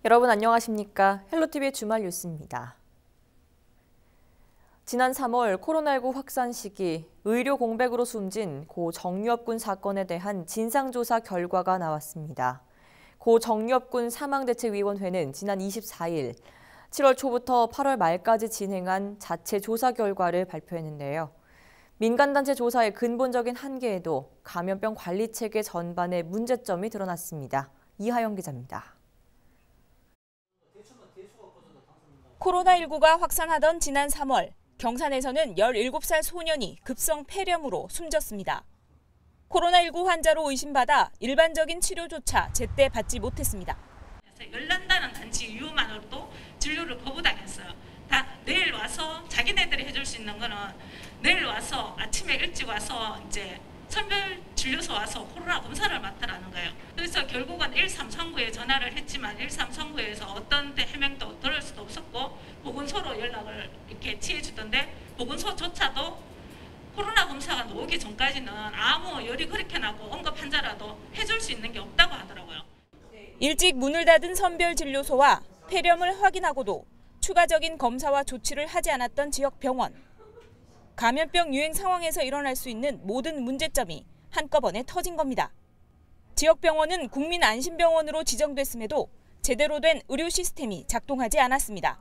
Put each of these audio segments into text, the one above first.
여러분 안녕하십니까? 헬로티비의 주말 뉴스입니다. 지난 3월 코로나19 확산 시기 의료 공백으로 숨진 고 정유엽 군 사건에 대한 진상조사 결과가 나왔습니다. 고 정유엽 군 사망대책위원회는 지난 24일 7월 초부터 8월 말까지 진행한 자체 조사 결과를 발표했는데요. 민간단체 조사의 근본적인 한계에도 감염병 관리 체계 전반에 문제점이 드러났습니다. 이하영 기자입니다. 코로나19가 확산하던 지난 3월, 경산에서는 17살 소년이 급성 폐렴으로 숨졌습니다. 코로나19 환자로 의심받아 일반적인 치료조차 제때 받지 못했습니다. 열난다는 단지 이유만으로도 진료를 거부당했어요. 다 내일 와서 자기네들이 해줄 수 있는 거는 내일 와서 아침에 일찍 와서 이제 선별진료소 와서 코로나 검사를 맡으라는 거예요. 그래서 결국은 1339에 전화를 했지만 1339에서 어떤 해명도 들을 수도 없었고 보건소로 연락을 이렇게 취해주던데 보건소조차도 코로나 검사가 오기 전까지는 아무 열이 그렇게 나고 응급 환자라도 해줄 수 있는 게 없다고 하더라고요. 일찍 문을 닫은 선별진료소와 폐렴을 확인하고도 추가적인 검사와 조치를 하지 않았던 지역 병원. 감염병 유행 상황에서 일어날 수 있는 모든 문제점이 한꺼번에 터진 겁니다. 지역 병원은 국민안심병원으로 지정됐음에도 제대로 된 의료 시스템이 작동하지 않았습니다.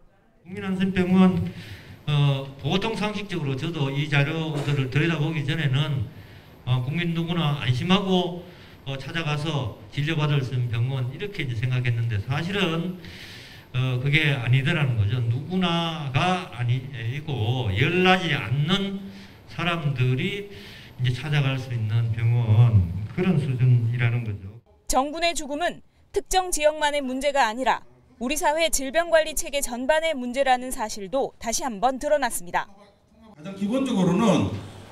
국민안심병원 보통 상식적으로 저도 이 자료들을 들여다보기 전에는 국민 누구나 안심하고 찾아가서 진료받을 수 있는 병원 이렇게 이제 생각했는데 사실은 그게 아니더라는 거죠. 누구나가 아니고 열나지 않는 사람들이 이제 찾아갈 수 있는 병원 그런 수준이라는 거죠. 정군의 죽음은 특정 지역만의 문제가 아니라 우리 사회 질병관리 체계 전반의 문제라는 사실도 다시 한번 드러났습니다. 가장 기본적으로는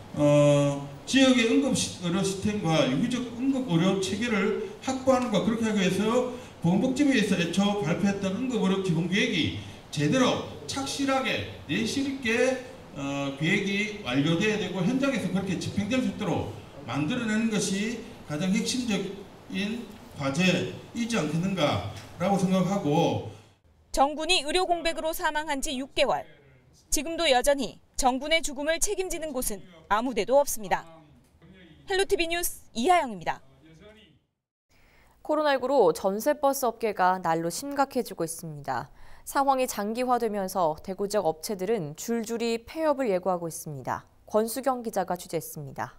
지역의 응급의료 시스템과 유기적 응급의료 체계를 확보하는 것 그렇게 하기 위해서 보건복지부에서 애초 발표했던 응급의료 기본계획이 제대로 착실하게 내실 있게 계획이 완료돼야 되고 현장에서 그렇게 집행될 수 있도록 만들어내는 것이 가장 핵심적인 과제이지 않겠는가라고 생각하고 정군이 의료 공백으로 사망한 지 6개월. 지금도 여전히 정군의 죽음을 책임지는 곳은 아무 데도 없습니다. 헬로티비 뉴스 이하영입니다. 코로나19로 전세버스 업계가 날로 심각해지고 있습니다. 상황이 장기화되면서 대구 지역 업체들은 줄줄이 폐업을 예고하고 있습니다. 권수경 기자가 취재했습니다.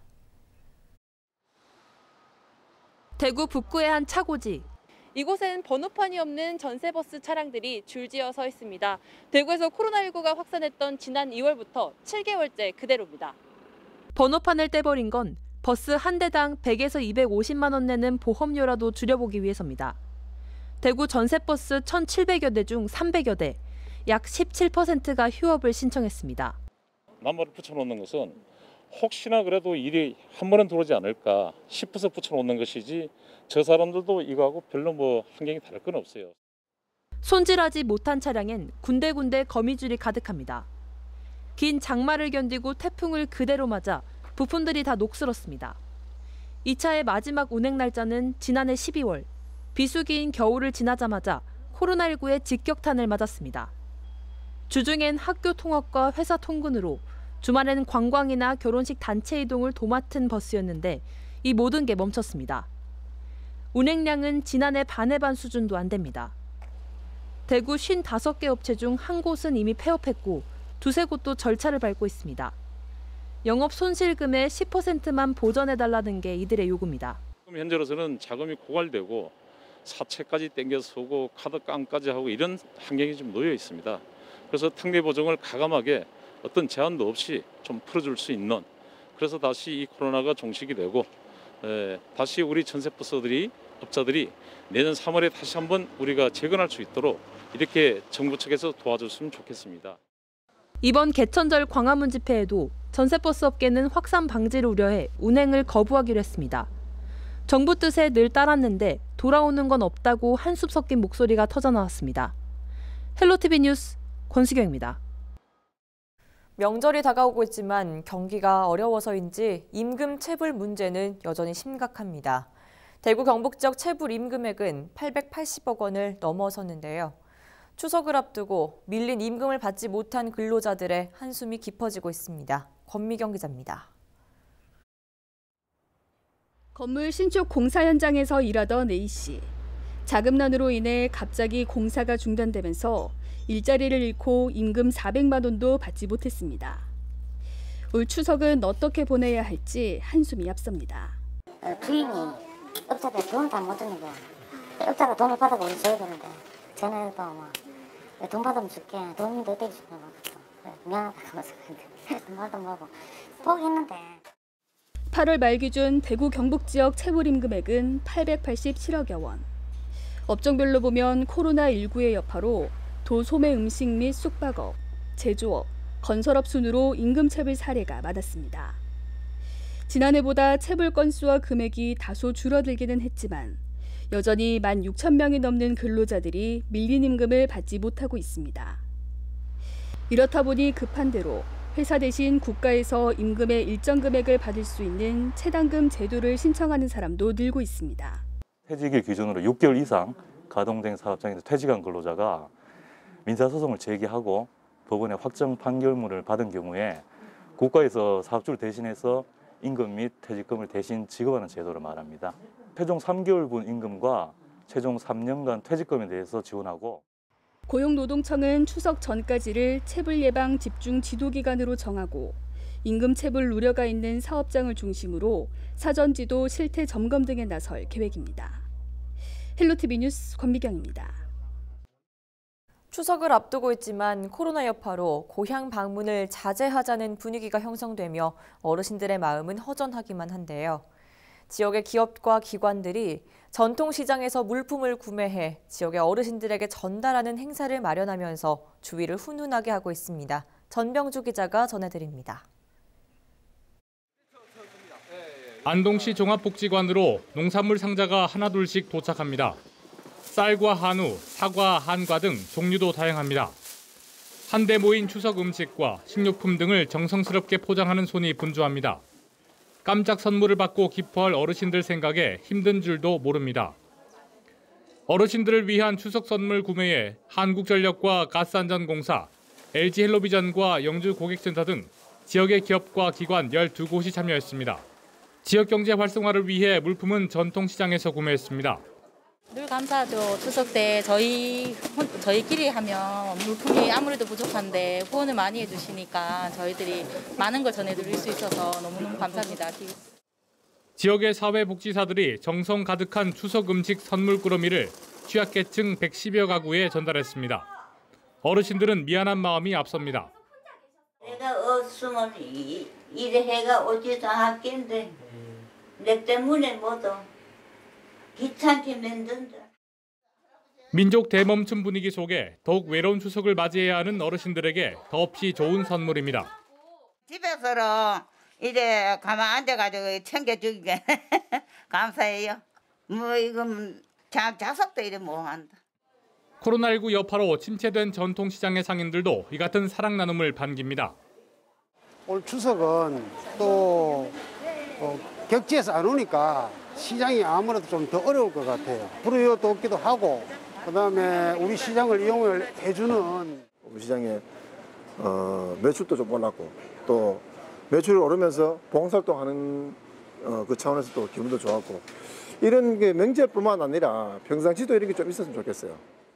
대구 북구의 한 차고지. 이곳엔 번호판이 없는 전세버스 차량들이 줄지어 서 있습니다. 대구에서 코로나19가 확산했던 지난 2월부터 7개월째 그대로입니다. 번호판을 떼버린 건 버스 한 대당 100에서 250만 원 내는 보험료라도 줄여보기 위해서입니다. 대구 전세버스 1,700여 대 중 300여 대, 약 17%가 휴업을 신청했습니다. 나무를 붙여놓는 것은 혹시나 그래도 일이 한 번은 들어오지 않을까 싶어서 붙여놓는 것이지 저 사람들도 이거하고 별로 환경이 다를 건 없어요. 손질하지 못한 차량엔 군데군데 거미줄이 가득합니다. 긴 장마를 견디고 태풍을 그대로 맞아 부품들이 다 녹슬었습니다. 이 차의 마지막 운행 날짜는 지난해 12월, 비수기인 겨울을 지나자마자 코로나19의 직격탄을 맞았습니다. 주중엔 학교 통학과 회사 통근으로, 주말에는 관광이나 결혼식 단체 이동을 도맡은 버스였는데 이 모든 게 멈췄습니다. 운행량은 지난해 반의 반 수준도 안 됩니다. 대구 55개 업체 중 한 곳은 이미 폐업했고 두세 곳도 절차를 밟고 있습니다. 영업 손실금의 10%만 보전해달라는 게 이들의 요구입니다. 현재로서는 자금이 고갈되고 사채까지 땡겨서 오고 카드 깡까지 하고 이런 환경이 좀 놓여 있습니다. 그래서 탕내 보증을 가감하게 어떤 제한도 없이 좀 풀어줄 수 있는, 그래서 다시 이 코로나가 종식이 되고 다시 우리 전세버스들이 업자들이 내년 3월에 다시 한번 우리가 재건할 수 있도록 이렇게 정부 측에서 도와줬으면 좋겠습니다. 이번 개천절 광화문 집회에도 전세버스 업계는 확산 방지를 우려해 운행을 거부하기로 했습니다. 정부 뜻에 늘 따랐는데 돌아오는 건 없다고 한숨 섞인 목소리가 터져나왔습니다. 헬로티비 뉴스 권수경입니다. 명절이 다가오고 있지만 경기가 어려워서인지 임금 체불 문제는 여전히 심각합니다. 대구 경북 지역 체불 임금액은 880억 원을 넘어섰는데요. 추석을 앞두고 밀린 임금을 받지 못한 근로자들의 한숨이 깊어지고 있습니다. 권미경 기자입니다. 건물 신축 공사 현장에서 일하던 A씨. 자금난으로 인해 갑자기 공사가 중단되면서 일자리를 잃고 임금 400만 원도 받지 못했습니다. 올 추석은 어떻게 보내야 할지 한숨이 앞섭니다. 주인이 업자들 돈을 다 못 주는 거야. 업자가 돈을 받아가 우리 줘야 되는데 전화해도 돈 받으면 줄게. 돈인데 어떻게 줄게. 미안하다고 돈 받으면 뭐고 포기했는데. 8월 말 기준 대구 경북 지역 체불 임금액은 887억여 원. 업종별로 보면 코로나19의 여파로 도 소매 음식 및 숙박업, 제조업, 건설업 순으로 임금 체불 사례가 많았습니다. 지난해보다 체불 건수와 금액이 다소 줄어들기는 했지만 여전히 16,000명이 넘는 근로자들이 밀린 임금을 받지 못하고 있습니다. 이렇다 보니 급한 대로 회사 대신 국가에서 임금의 일정 금액을 받을 수 있는 체당금 제도를 신청하는 사람도 늘고 있습니다. 퇴직일 기준으로 6개월 이상 가동된 사업장에서 퇴직한 근로자가 민사소송을 제기하고 법원의 확정 판결문을 받은 경우에 국가에서 사업주를 대신해서 임금 및 퇴직금을 대신 지급하는 제도를 말합니다. 최종 3개월분 임금과 최종 3년간 퇴직금에 대해서 지원하고 고용노동청은 추석 전까지를 체불 예방 집중 지도 기간으로 정하고 임금 체불 우려가 있는 사업장을 중심으로 사전 지도 실태 점검 등에 나설 계획입니다. 헬로티비 뉴스 권미경입니다. 추석을 앞두고 있지만 코로나 여파로 고향 방문을 자제하자는 분위기가 형성되며 어르신들의 마음은 허전하기만 한데요. 지역의 기업과 기관들이 전통시장에서 물품을 구매해 지역의 어르신들에게 전달하는 행사를 마련하면서 주위를 훈훈하게 하고 있습니다. 전병주 기자가 전해드립니다. 안동시 종합복지관으로 농산물 상자가 하나둘씩 도착합니다. 쌀과 한우, 사과, 한과 등 종류도 다양합니다. 한데 모인 추석 음식과 식료품 등을 정성스럽게 포장하는 손이 분주합니다. 깜짝 선물을 받고 기뻐할 어르신들 생각에 힘든 줄도 모릅니다. 어르신들을 위한 추석 선물 구매에 한국전력과 가스안전공사, LG헬로비전과 영주고객센터 등 지역의 기업과 기관 12곳이 참여했습니다. 지역경제 활성화를 위해 물품은 전통시장에서 구매했습니다. 늘 감사하죠. 추석 때 저희끼리 하면 물품이 아무래도 부족한데 후원을 많이 해주시니까 저희들이 많은 걸 전해드릴 수 있어서 너무너무 감사합니다. 지역의 사회복지사들이 정성 가득한 추석 음식 선물 꾸러미를 취약계층 110여 가구에 전달했습니다. 어르신들은 미안한 마음이 앞섭니다. 내가 없으면 이래 해가 오지도 않겠는데 내 때문에 모두 귀찮게 만든다. 민족 대멈춤 분위기 속에 더욱 외로운 추석을 맞이해야 하는 어르신들에게 더없이 좋은 선물입니다. 집에서는 이제 가만 앉아가지고 챙겨주기에 감사해요. 뭐 이건 자석도 이래 뭐 한다. 코로나19 여파로 침체된 전통시장의 상인들도 이 같은 사랑 나눔을 반깁니다. 올 추석은 또 격지에서 안 오니까 시장이 아무래도 좀 더 어려울 것 같아요. 불우이웃도 없기도 하고 그다음에 우리 시장을 이용을 해주는 우리 시장에 매출도 좀 올랐고 또 매출이 오르면서 봉사활동하는 그 차원에서 또 기분도 좋았고 이런 게 명절뿐만 아니라 평상시도 이런 게 좀 있었으면 좋겠어요.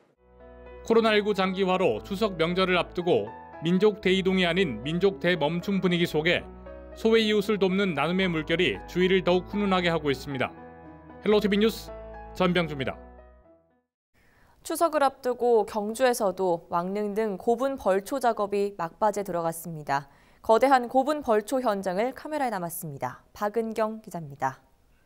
코로나19 장기화로 추석 명절을 앞두고 민족 대이동이 아닌 민족 대멈춤 분위기 속에 소외 이웃을 돕는 나눔의 물결이 주위를 더욱 훈훈하게 하고 있습니다. 헬로티비 뉴스 전병주입니다. 추석을 앞두고 경주에서도 왕릉 등 고분 벌초 작업이 막바지에 들어갔습니다. 거대한 고분 벌초 현장을 카메라에 담았습니다. 박은경 기자입니다.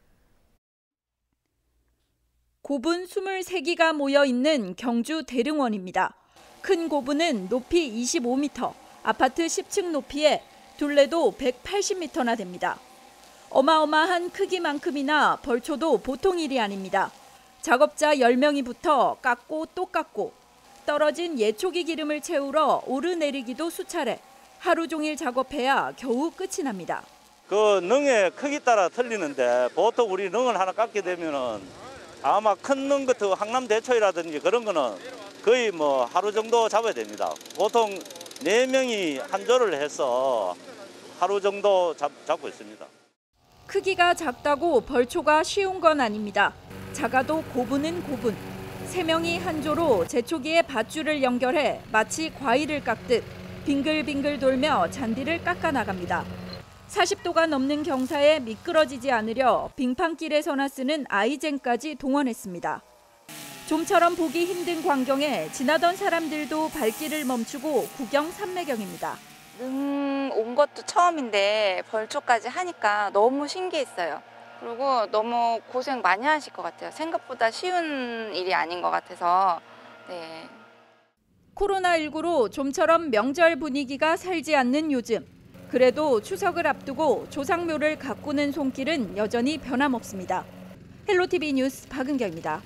고분 23기가 모여 있는 경주 대릉원입니다. 큰 고분은 높이 25m, 아파트 10층 높이에 둘레도 180m나 됩니다. 어마어마한 크기만큼이나 벌초도 보통 일이 아닙니다. 작업자 10명이 붙어 깎고 또 깎고 떨어진 예초기 기름을 채우러 오르내리기도 수차례 하루 종일 작업해야 겨우 끝이 납니다. 그 능의 크기 따라 틀리는데 보통 우리 능을 하나 깎게 되면은 아마 큰 능 같은 항남 대초이라든지 그런 거는 거의 뭐 하루 정도 잡아야 됩니다. 보통 4명이 한 조를 해서 하루 정도 잡고 있습니다. 크기가 작다고 벌초가 쉬운 건 아닙니다. 작아도 고분은 고분. 3명이 한 조로 제초기에 밧줄을 연결해 마치 과일을 깎듯 빙글빙글 돌며 잔디를 깎아 나갑니다. 40도가 넘는 경사에 미끄러지지 않으려 빙판길에 서나 쓰는 아이젠까지 동원했습니다. 좀처럼 보기 힘든 광경에 지나던 사람들도 발길을 멈추고 구경 삼매경입니다. 온 것도 처음인데 벌초까지 하니까 너무 신기했어요. 그리고 너무 고생 많이 하실 것 같아요. 생각보다 쉬운 일이 아닌 것 같아서. 네. 코로나19로 좀처럼 명절 분위기가 살지 않는 요즘. 그래도 추석을 앞두고 조상묘를 가꾸는 손길은 여전히 변함없습니다. 헬로티비 뉴스 박은경입니다.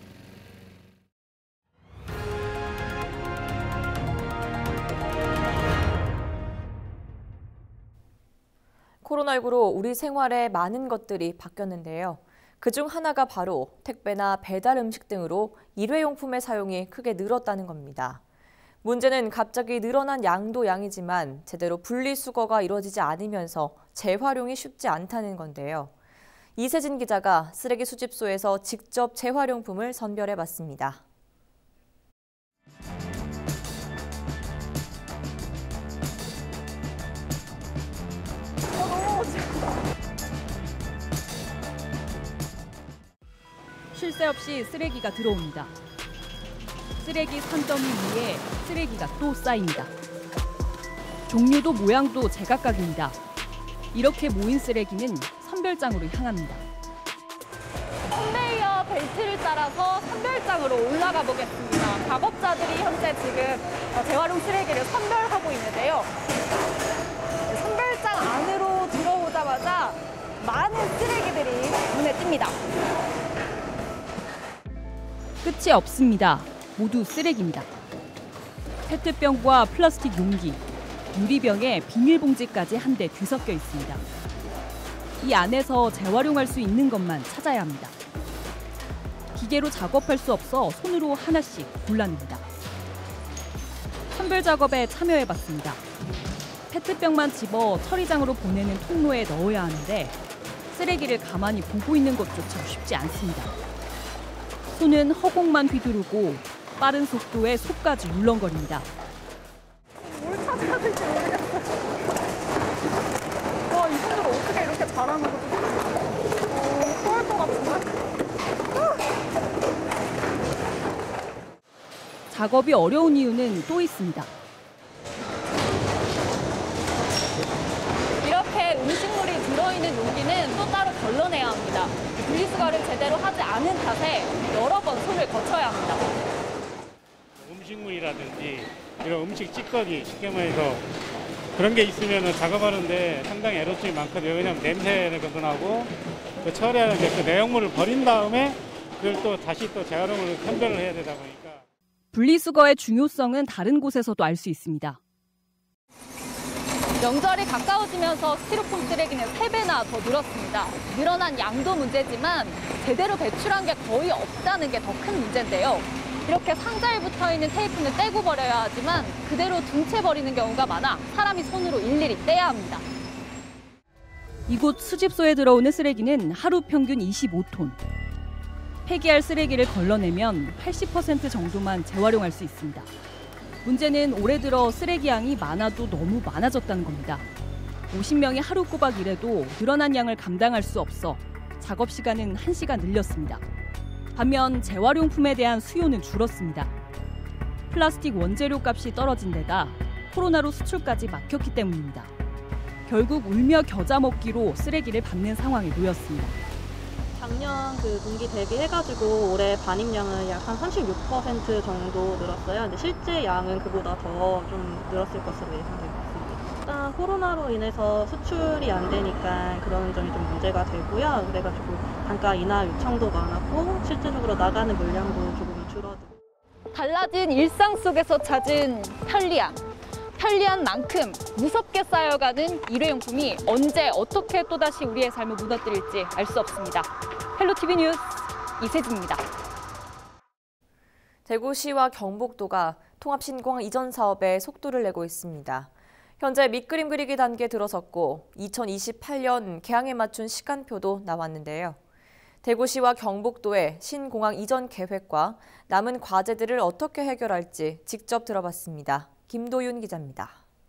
코로나19로 우리 생활에 많은 것들이 바뀌었는데요. 그중 하나가 바로 택배나 배달 음식 등으로 일회용품의 사용이 크게 늘었다는 겁니다. 문제는 갑자기 늘어난 양도 양이지만 제대로 분리수거가 이루어지지 않으면서 재활용이 쉽지 않다는 건데요. 이세진 기자가 쓰레기 수집소에서 직접 재활용품을 선별해봤습니다. 쉴 새 없이 쓰레기가 들어옵니다. 쓰레기 산더미 위에 쓰레기가 또 쌓입니다. 종류도 모양도 제각각입니다. 이렇게 모인 쓰레기는 선별장으로 향합니다. 컨베이어 벨트를 따라서 선별장으로 올라가 보겠습니다. 작업자들이 현재 지금 재활용 쓰레기를 선별하고 있는데요. 선별장 안으로 들어오자마자 많은 쓰레기들이 눈에 띕니다. 끝이 없습니다. 모두 쓰레기입니다. 페트병과 플라스틱 용기, 유리병에 비닐봉지까지 한데 뒤섞여 있습니다. 이 안에서 재활용할 수 있는 것만 찾아야 합니다. 기계로 작업할 수 없어 손으로 하나씩 골라냅니다. 선별 작업에 참여해봤습니다. 페트병만 집어 처리장으로 보내는 통로에 넣어야 하는데 쓰레기를 가만히 보고 있는 것조차 쉽지 않습니다. 손은 허공만 휘두르고 빠른 속도에 속까지 울렁거립니다. 뭘 찾아야 될지 모르겠어요. 와, 이분들 어떻게 이렇게 잘하는 거지? 토할 것 같은데? 작업이 어려운 이유는 또 있습니다. 이렇게 음식물이 들어있는 용기는 또 따로 걸러내야 합니다. 분리수거를 제대로 하지 않은 탓에 여러 번 손을 거쳐야 합니다. 음식물이라든지 이런 음식 찌꺼기 쉽게 말해서 그런 게 있으면 작업하는데 상당히 에러증이 많거든요. 왜냐하면 냄새가 나고 그 처리하는데 그 내용물을 버린 다음에 그걸 또 다시 또 재활용을 선별을 해야 되다 보니까. 분리수거의 중요성은 다른 곳에서도 알 수 있습니다. 명절이 가까워지면서 스티로폼 쓰레기는 3배나 더 늘었습니다. 늘어난 양도 문제지만 제대로 배출한 게 거의 없다는 게 더 큰 문제인데요. 이렇게 상자에 붙어있는 테이프는 떼고 버려야 하지만 그대로 둔 채 버리는 경우가 많아 사람이 손으로 일일이 떼야 합니다. 이곳 수집소에 들어오는 쓰레기는 하루 평균 25톤. 폐기할 쓰레기를 걸러내면 80% 정도만 재활용할 수 있습니다. 문제는 올해 들어 쓰레기 양이 많아도 너무 많아졌다는 겁니다. 50명이 하루 꼬박 일해도 늘어난 양을 감당할 수 없어 작업 시간은 1시간 늘렸습니다. 반면 재활용품에 대한 수요는 줄었습니다. 플라스틱 원재료 값이 떨어진 데다 코로나로 수출까지 막혔기 때문입니다. 결국 울며 겨자 먹기로 쓰레기를 밟는 상황에 놓였습니다. 작년 그 분기 대비해가지고 올해 반입량은 약 한 36% 정도 늘었어요. 근데 실제 양은 그보다 더 좀 늘었을 것으로 예상되고 있습니다. 일단 코로나로 인해서 수출이 안 되니까 그런 점이 좀 문제가 되고요. 그래가지고 단가 인하 요청도 많았고 실질적으로 나가는 물량도 조금 줄어들고. 달라진 일상 속에서 찾은 편리함. 편리한 만큼 무섭게 쌓여가는 일회용품이 언제 어떻게 또다시 우리의 삶을 무너뜨릴지 알 수 없습니다. 헬로티비 뉴스 이세진입니다. 대구시와 경북도가 통합신공항 이전 사업에 속도를 내고 있습니다. 현재 밑그림 그리기 단계에 들어섰고 2028년 개항에 맞춘 시간표도 나왔는데요. 대구시와 경북도의 신공항 이전 계획과 남은 과제들을 어떻게 해결할지 직접 들어봤습니다. 김도윤 기자입니다.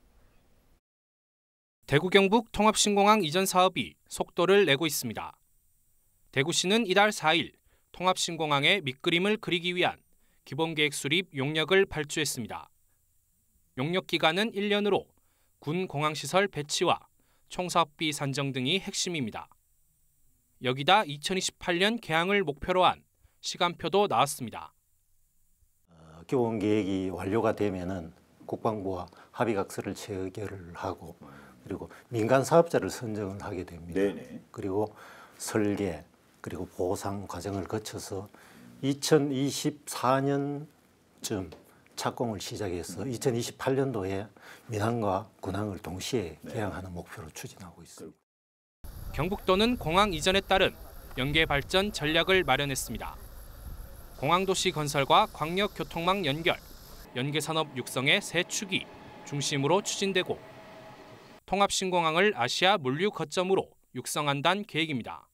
대구 경북 통합신공항 이전 사업이 속도를 내고 있습니다. 대구시는 이달 4일 통합신공항의 밑그림을 그리기 위한 기본계획 수립 용역을 발주했습니다. 용역 기간은 1년으로 군 공항시설 배치와 총사업비 산정 등이 핵심입니다. 여기다 2028년 개항을 목표로 한 시간표도 나왔습니다. 기본계획이 완료가 되면은 국방부와 합의각서를 체결을 하고 그리고 민간 사업자를 선정을 하게 됩니다. 네네. 그리고 설계 그리고 보상 과정을 거쳐서 2024년쯤 착공을 시작해서 2028년도에 민항과 군항을 동시에 개항하는 목표로 추진하고 있습니다. 경북도는 공항 이전에 따른 연계 발전 전략을 마련했습니다. 공항도시 건설과 광역교통망 연결, 연계산업 육성의 세 축이 중심으로 추진되고 통합신공항을 아시아 물류 거점으로 육성한다는 계획입니다.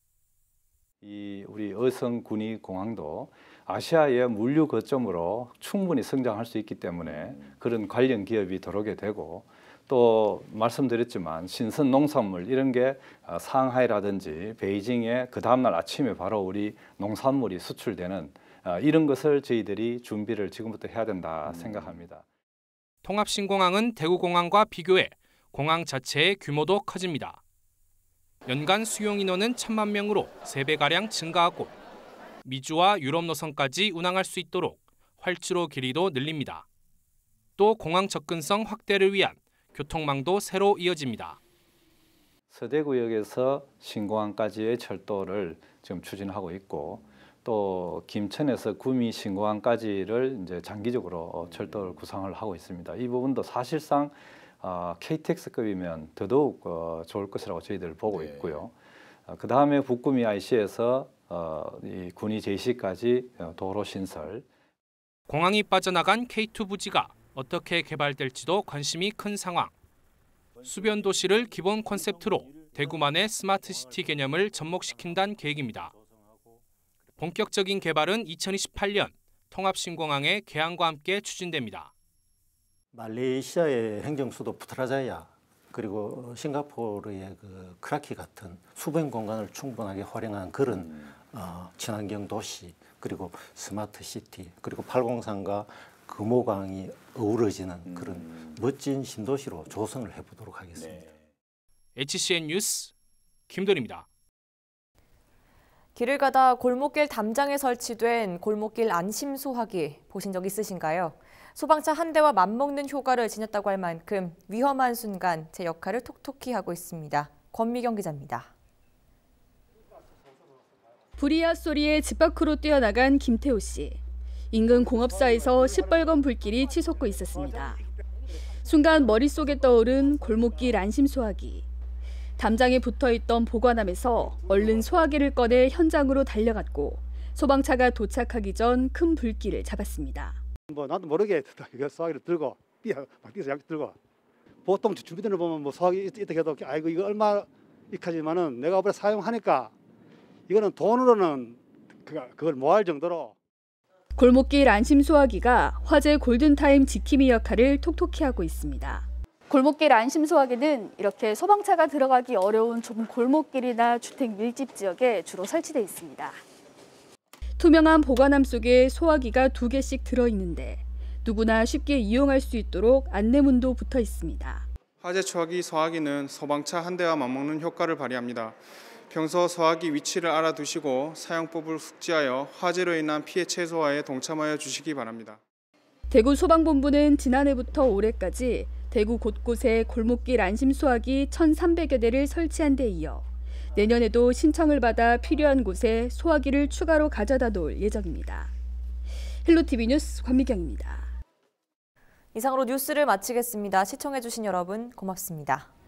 우리 어성군이 공항도 아시아의 물류 거점으로 충분히 성장할 수 있기 때문에 그런 관련 기업이 들어오게 되고 또 말씀드렸지만 신선 농산물 이런 게 상하이라든지 베이징에 그 다음날 아침에 바로 우리 농산물이 수출되는 이런 것을 저희들이 준비를 지금부터 해야 된다 생각합니다. 통합신공항은 대구공항과 비교해 공항 자체의 규모도 커집니다. 연간 수용 인원은 1,000만 명으로 3배가량 증가하고 미주와 유럽 노선까지 운항할 수 있도록 활주로 길이도 늘립니다. 또 공항 접근성 확대를 위한 교통망도 새로 이어집니다. 서대구역에서 신공항까지의 철도를 지금 추진하고 있고 또 김천에서 구미 신공항까지를 이제 장기적으로 철도를 구상을 하고 있습니다. 이 부분도 사실상 KTX급이면 더더욱 좋을 것이라고 저희들 보고 있고요. 그 다음에 북구미 IC에서 이 군위 제시까지 도로 신설. 공항이 빠져나간 K2 부지가 어떻게 개발될지도 관심이 큰 상황. 수변 도시를 기본 콘셉트로 대구만의 스마트시티 개념을 접목시킨다는 계획입니다. 본격적인 개발은 2028년 통합신공항의 개항과 함께 추진됩니다. 말레이시아의 행정수도 푸트라자야 그리고 싱가포르의 그 크라키 같은 수변 공간을 충분하게 활용한 그런 친환경 도시 그리고 스마트 시티 그리고 팔공산과 금호강이 어우러지는 그런 멋진 신도시로 조성을 해보도록 하겠습니다. HCN 뉴스 김도리입니다. 길을 가다 골목길 담장에 설치된 골목길 안심 소화기 보신 적 있으신가요? 소방차 한 대와 맞먹는 효과를 지녔다고 할 만큼 위험한 순간 제 역할을 톡톡히 하고 있습니다. 권미경 기자입니다. 불이야 소리에 집 밖으로 뛰어나간 김태호 씨. 인근 공업사에서 시뻘건 불길이 치솟고 있었습니다. 순간 머릿속에 떠오른 골목길 안심 소화기. 담장에 붙어있던 보관함에서 얼른 소화기를 꺼내 현장으로 달려갔고 소방차가 도착하기 전 큰 불길을 잡았습니다. 나도 모르게 소화기를 들고 막 뛰어서 약 들고 보통 준비되는 보면 뭐 소화기 이렇게 해도 아이고 이거 얼마 익하지만은 내가 오래 사용하니까 이거는 돈으로는 그걸 모할 정도로. 골목길 안심 소화기가 화재 골든타임 지킴이 역할을 톡톡히 하고 있습니다. 골목길 안심 소화기는 이렇게 소방차가 들어가기 어려운 좁은 골목길이나 주택 밀집 지역에 주로 설치되어 있습니다. 투명한 보관함 속에 소화기가 2개씩 들어있는데 누구나 쉽게 이용할 수 있도록 안내문도 붙어 있습니다. 화재 초기 소화기는 소방차 한 대와 맞먹는 효과를 발휘합니다. 평소 소화기 위치를 알아두시고 사용법을 숙지하여 화재로 인한 피해 최소화에 동참하여 주시기 바랍니다. 대구 소방본부는 지난해부터 올해까지 대구 곳곳에 골목길 안심 소화기 1,300여 대를 설치한 데 이어 내년에도 신청을 받아 필요한 곳에 소화기를 추가로 가져다 놓을 예정입니다. 헬로티비 뉴스 권미경입니다. 이상으로 뉴스를 마치겠습니다. 시청해주신 여러분 고맙습니다.